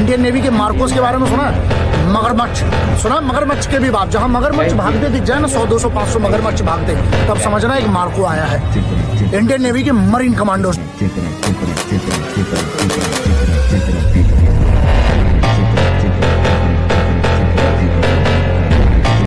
Indian navy के Marcos के बारे में सुना? मगरमच्छ सुना? मगरमच्छ के भी बाप, जहाँ मगरमच्छ भागते दिख जाए ना 100 200 500 मगरमच्छ भागते, तब समझना एक मार्को आया है इंडियन नेवी के मरीन कमांडो।